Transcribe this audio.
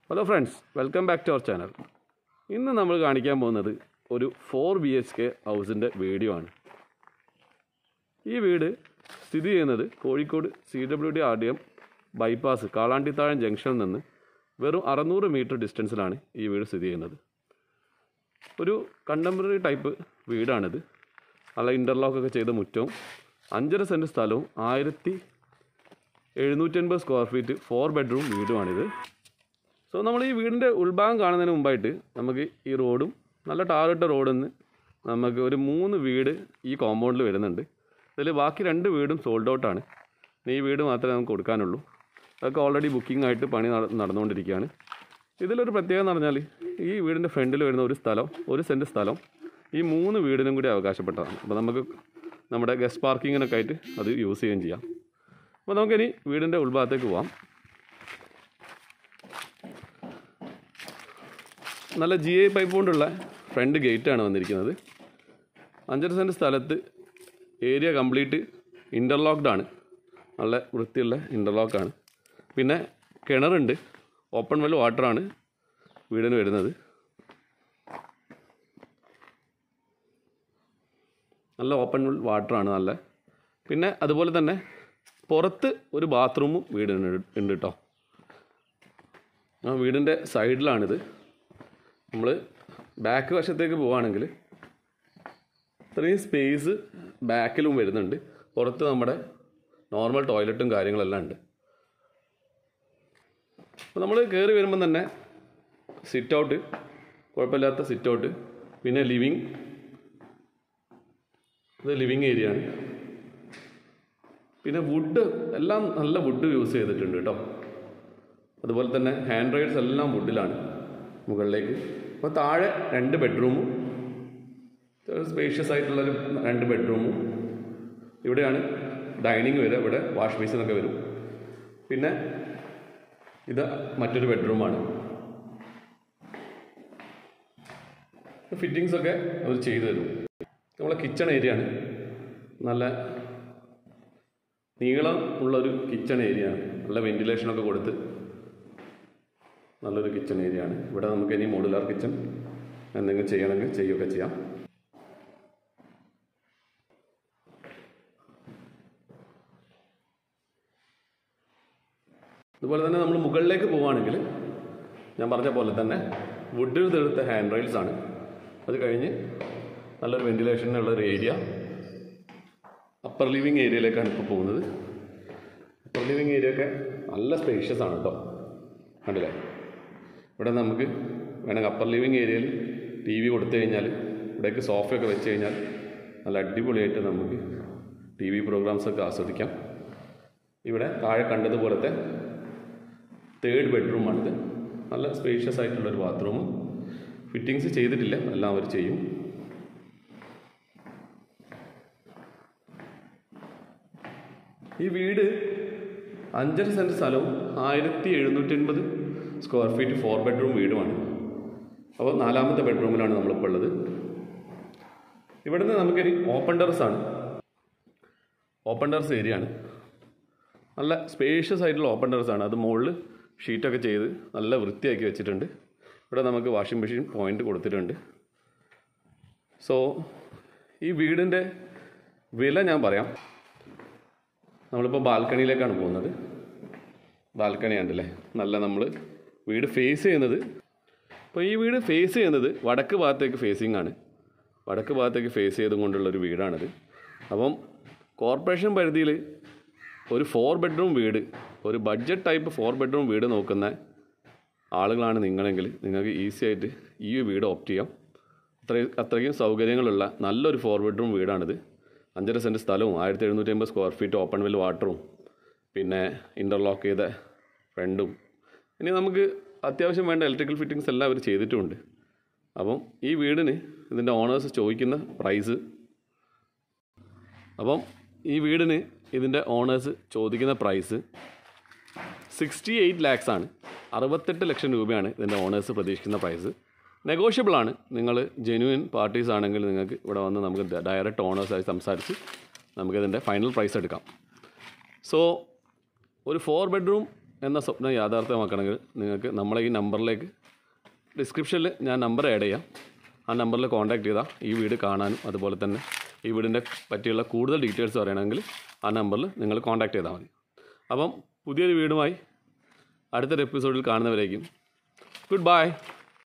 Hello friends, welcome back to our channel. ഇന്ന് നമ്മൾ കാണിക്കാൻ പോകുന്നത് ഒരു 4 BHK ഹൗസിൻ്റെ വീഡിയോ ആണ്. ഈ വീട് സ്ഥിതി ചെയ്യുന്നത് Kozhikode CWD RDM bypass Kalandithazham ജംഗ്ഷനിൽ നിന്ന് വെറും 600 മീറ്റർ ഡിസ്റ്റൻസിലാണ് ഈ വീട് സ്ഥിതി ചെയ്യുന്നത്. ഒരു കണ്ടംപററി ടൈപ്പ് വീടാണിത്. നല്ല ഇൻ്റർലോക്കൊക്കെ ചെയ്ത മുറ്റവും 5.5 സെൻറ്റ് സ്ഥലവും 1780 സ്ക്വയർ ഫീറ്റ് 4 ബെഡ്റൂം വീടുമാണിത്. സോ നമ്മൾ ഈ വീടിൻ്റെ ഉൾഭാഗം കാണുന്നതിന് മുമ്പായിട്ട് നമുക്ക് ഈ റോഡും നല്ല ടാറിട്ട റോഡിൽ നിന്ന് നമുക്ക് ഒരു 3 വീട് ഈ കോമ്പൗണ്ടിൽ വരുന്നുണ്ട്. ഇതിൽ ബാക്കി 2 വീടും സോൾഡ് ഔട്ടാണ്. ഈ വീട് മാത്രമേ നമുക്ക് കൊടുക്കാനുള്ളൂ. അതൊക്കെ ഓൾറെഡി ബുക്കിംഗ് ആയിട്ട് പണി നടന്നുകൊണ്ടിരിക്കുകയാണ്. ഇതിലൊരു പ്രത്യേകത എന്ന് പറഞ്ഞാൽ ഈ വീടിൻ്റെ ഫ്രണ്ടിൽ വരുന്ന ഒരു സെൻറ്റ് സ്ഥലം ഈ 3 വീടിനും കൂടി അവകാശപ്പെട്ടതാണ്. അപ്പോൾ നമുക്ക് നമ്മുടെ ഗസ്റ്റ് പാർക്കിങ്ങിനൊക്കെ ആയിട്ട് അത് യൂസ് ചെയ്യുകയും ചെയ്യാം. അപ്പോൾ നമുക്കിനി വീടിൻ്റെ ഉൾഭാഗത്തേക്ക് പോകാം. നല്ല GI പൈപ്പ് കൊണ്ടുള്ള ഫ്രണ്ട് ഗേറ്റാണ് വന്നിരിക്കുന്നത്. 5.5 സെൻറ്റ് സ്ഥലത്ത് ഏരിയ കംപ്ലീറ്റ് ഇൻ്റർലോക്ക്ഡ് ആണ്. നല്ല വൃത്തിയുള്ള ഇൻ്റർലോക്കാണ്. പിന്നെ കിണറുണ്ട്. ഓപ്പൺ വെൽ വാട്ടറാണ് വീടിന് വരുന്നത്. നല്ല ഓപ്പൺ വെൽ വാട്ടറാണ് നല്ല. പിന്നെ അതുപോലെ തന്നെ പുറത്ത് ഒരു ബാത്റൂമും വീടിന് ഉണ്ട് കേട്ടോ. ആ വീടിൻ്റെ സൈഡിലാണിത്. നമ്മൾ ബാക്ക് വശത്തേക്ക് പോവുകയാണെങ്കിൽ ഇത്രയും സ്പേസ് ബാക്കിലും വരുന്നുണ്ട്. പുറത്ത് നമ്മുടെ നോർമൽ ടോയ്ലറ്റും കാര്യങ്ങളെല്ലാം ഉണ്ട്. അപ്പോൾ നമ്മൾ കയറി വരുമ്പം തന്നെ സിറ്റ് ഔട്ട്, കുഴപ്പമില്ലാത്ത സിറ്റ് ഔട്ട്. പിന്നെ ഇത് ലിവിങ് ഏരിയ ആണ്. പിന്നെ വുഡ് എല്ലാം നല്ല വുഡ് യൂസ് ചെയ്തിട്ടുണ്ട് കേട്ടോ. അതുപോലെ തന്നെ ഹാൻഡ് റൈഡ്സ് എല്ലാം വുഡിലാണ് മുകളിലേക്ക്. അപ്പോൾ താഴെ 2 ബെഡ്റൂമും സ്പേഷ്യസ് ആയിട്ടുള്ളൊരു 2 ബെഡ്റൂമും. ഇവിടെയാണ് ഡൈനിങ് വരിക. ഇവിടെ വാഷ് ബേസിനൊക്കെ വരും. പിന്നെ ഇത് മറ്റൊരു ബെഡ്റൂമാണ്. ഫിറ്റിങ്സൊക്കെ അവർ ചെയ്തു തരും. നമ്മളെ കിച്ചൺ ഏരിയ ആണ്. നല്ല നീളം ഉള്ളൊരു കിച്ചൺ ഏരിയ ആണ്. നല്ല വെന്റിലേഷനൊക്കെ കൊടുത്ത് നല്ലൊരു കിച്ചൺ ഏരിയ ആണ്. ഇവിടെ നമുക്ക് ഇനി മോഡുലാർ കിച്ചൺ എന്തെങ്കിലും ചെയ്യണമെങ്കിൽ ചെയ്യുകയൊക്കെ ചെയ്യാം. അതുപോലെ തന്നെ നമ്മൾ മുകളിലേക്ക് പോവുകയാണെങ്കിൽ ഞാൻ പറഞ്ഞ പോലെ തന്നെ വുഡിൽ തീർത്ത ഹാൻഡ് റൈൽസ് ആണ്. അത് കഴിഞ്ഞ് നല്ലൊരു വെന്റിലേഷനുള്ളൊരു ഏരിയ. അപ്പർ ലിവിങ് ഏരിയയിലേക്കാണ് ഇപ്പോൾ പോകുന്നത്. അപ്പർ ലിവിങ് ഏരിയ ഒക്കെ നല്ല സ്പേഷ്യസ് ആണ് കേട്ടോ. കണ്ടില്ലേ? ഇവിടെ നമുക്ക് വേണമെങ്കിൽ അപ്പർ ലിവിങ് ഏരിയയിൽ TV കൊടുത്തു കഴിഞ്ഞാൽ ഇവിടേക്ക് സോഫയൊക്കെ വെച്ച് കഴിഞ്ഞാൽ നല്ല അടിപൊളിയായിട്ട് നമുക്ക് TV പ്രോഗ്രാംസൊക്കെ ആസ്വദിക്കാം. ഇവിടെ താഴെ കണ്ടതുപോലത്തെ 3rd ബെഡ്റൂമാണിത്. നല്ല സ്പേഷ്യസ് ആയിട്ടുള്ളൊരു ബാത്റൂമും. ഫിറ്റിങ്സ് ചെയ്തിട്ടില്ല, എല്ലാം അവർ ചെയ്യും. ഈ വീട് 5.5 സെൻറ്റ് സ്ഥലവും 1780 സ്ക്വയർ ഫീറ്റ് 4 ബെഡ്റൂം വീടുമാണ്. അപ്പോൾ 4ാമത്തെ ബെഡ്റൂമിലാണ് നമ്മളിപ്പോൾ ഉള്ളത്. ഇവിടുന്ന് നമുക്കൊരു ഓപ്പൺ ടെറസാണ്. ഓപ്പൺ ടെറസ് ഏരിയ ആണ്. നല്ല സ്പേഷ്യസ് ആയിട്ടുള്ള ഓപ്പൺ ടെറസാണ്. അത് മുകളിൽ ഷീറ്റൊക്കെ ചെയ്ത് നല്ല വൃത്തിയാക്കി വെച്ചിട്ടുണ്ട്. ഇവിടെ നമുക്ക് വാഷിംഗ് മെഷീൻ പോയിൻ്റ് കൊടുത്തിട്ടുണ്ട്. സോ ഈ വീടിൻ്റെ വില ഞാൻ പറയാം. നമ്മളിപ്പോൾ ബാൽക്കണിയിലേക്കാണ് പോകുന്നത്. ബാൽക്കണി ഉണ്ടല്ലേ, നല്ല നമ്മൾ വീട് ഫേസ് ചെയ്യുന്നത്. അപ്പോൾ ഈ വീട് ഫേസ് ചെയ്യുന്നത് വടക്ക് ഭാഗത്തേക്ക് ഫേസിങ് ആണ്. വടക്ക് ഭാഗത്തേക്ക് ഫേസ് ചെയ്തും കൊണ്ടുള്ളൊരു വീടാണിത്. അപ്പം കോർപ്പറേഷൻ പരിധിയിൽ ഒരു 4 ബെഡ്റൂം വീട്, ഒരു ബഡ്ജറ്റ് ടൈപ്പ് 4 ബെഡ്റൂം വീട് നോക്കുന്ന ആളുകളാണ് നിങ്ങളെങ്കിൽ നിങ്ങൾക്ക് ഈസി ആയിട്ട് ഈ വീട് ഓപ്റ്റ് ചെയ്യാം. അത്രയ്ക്കും സൗകര്യങ്ങളുള്ള നല്ലൊരു 4 ബെഡ്റൂം വീടാണിത്. 5.5 സെൻറ്റ് സ്ഥലവും 1780 സ്ക്വയർ ഫീറ്റ് ഓപ്പൺ വെൽ വാട്ടറും പിന്നെ ഇൻ്റർലോക്ക് ചെയ്ത ഫ്രണ്ടും. ഇനി നമുക്ക് അത്യാവശ്യം വേണ്ട ഇലക്ട്രിക്കൽ ഫിറ്റിങ്സ് എല്ലാം അവർ ചെയ്തിട്ടുമുണ്ട്. അപ്പം ഈ വീടിന് ഇതിൻ്റെ ഓണേഴ്സ് ചോദിക്കുന്ന പ്രൈസ്, ഇതിൻ്റെ ഓണേഴ്സ് ചോദിക്കുന്ന പ്രൈസ് 68 lakhs ആണ്. 68 ലക്ഷം രൂപയാണ് ഇതിൻ്റെ ഓണേഴ്സ് പ്രതീക്ഷിക്കുന്ന പ്രൈസ്. നെഗോഷ്യബിൾ ആണ്. നിങ്ങൾ ജെന്യുവൻ പാർട്ടീസ് ആണെങ്കിൽ നിങ്ങൾക്ക് ഇവിടെ വന്ന് നമുക്ക് ഡയറക്റ്റ് ഓണേഴ്സായി സംസാരിച്ച് നമുക്കിതിൻ്റെ ഫൈനൽ പ്രൈസ് എടുക്കാം. സോ ഒരു 4 ബെഡ്റൂം എന്ന സ്വപ്നം യാഥാർത്ഥ്യമാക്കണമെങ്കിൽ നിങ്ങൾക്ക് നമ്മളെ ഈ നമ്പറിലേക്ക് ഡിസ്ക്രിപ്ഷനിൽ ഞാൻ നമ്പർ ആഡ് ചെയ്യാം. ആ നമ്പറിൽ കോൺടാക്റ്റ് ചെയ്താൽ ഈ വീട് കാണാനും അതുപോലെ തന്നെ ഈ വീടിൻ്റെ പറ്റിയുള്ള കൂടുതൽ ഡീറ്റെയിൽസ് അറിയണമെങ്കിൽ ആ നമ്പറിൽ നിങ്ങൾ കോൺടാക്റ്റ് ചെയ്താൽ മതി. അപ്പം പുതിയൊരു വീടുമായി അടുത്തൊരു എപ്പിസോഡിൽ കാണുന്നവരേക്കും ഗുഡ് ബൈ.